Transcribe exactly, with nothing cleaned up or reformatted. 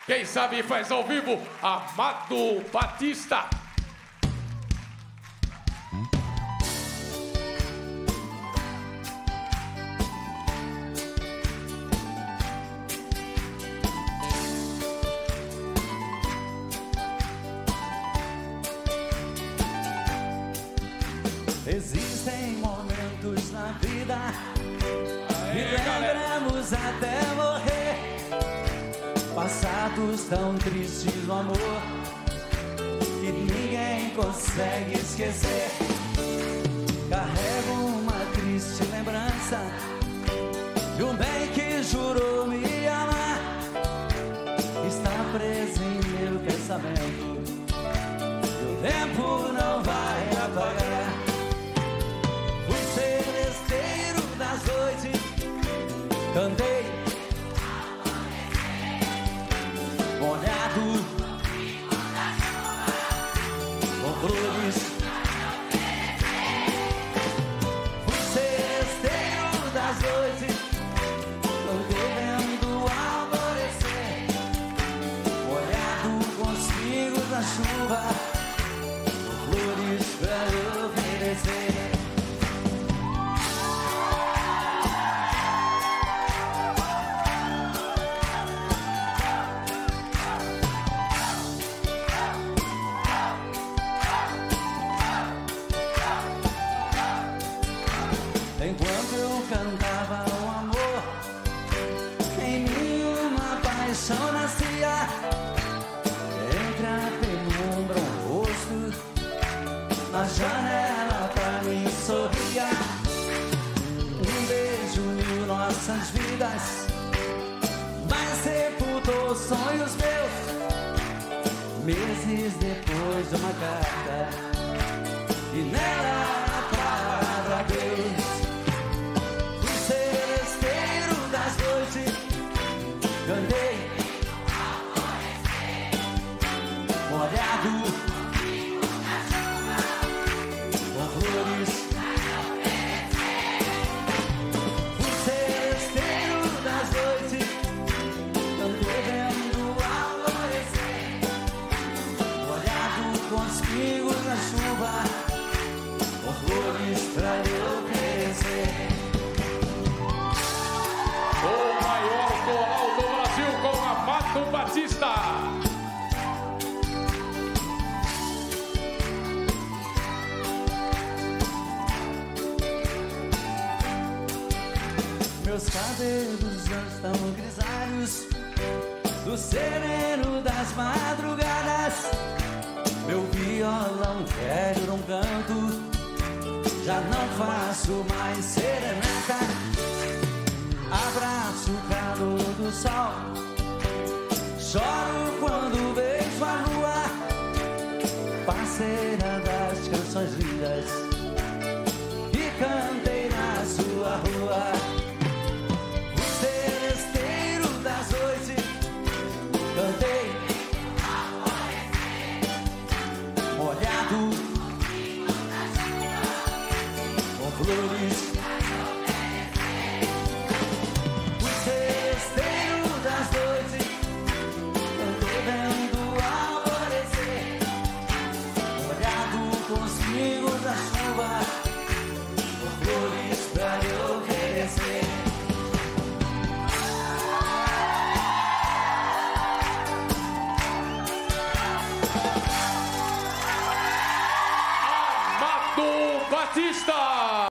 Quem sabe faz ao vivo, Amado Batista. Existem momentos na vida que lembramos até morrer, passados tão tristes no amor que ninguém consegue esquecer. Carrego uma triste lembrança de um bem que jurou me amar, está preso em meu pensamento e o tempo não vai apagar. Cantei molhado com flores, fui seresteiro das noites, cantei vendo alvorecer, molhado com os pingos da chuva, com flores pra oferecer. Enquanto eu cantava o amor, em mim uma paixão nascia. Entre a penumbra um rosto, na janela pra mim sorria. Um beijo uniu nossas vidas, mas sepultou sonhos meus. Meses depois de uma carta, e nela a palavra Deus. Cantei molhado com flores, fui seresteiro das noites, cantei vendo alvorecer, molhado com os pingos na chuva, com flores pra eu crescer. Amado Batista. Meus cabelos já estão grisalhos do sereno das madrugadas. Meu violão velho num canto, já não faço mais serenata. Abraço o calor do sol, choro quando vejo a lua, parceira das canções lindas que cantei na sua rua. O seresteiro das noites, cantei molhado com flores. O seresteiro das noites, amigos da chuva, com flores pra eu oferecer. Amado Batista.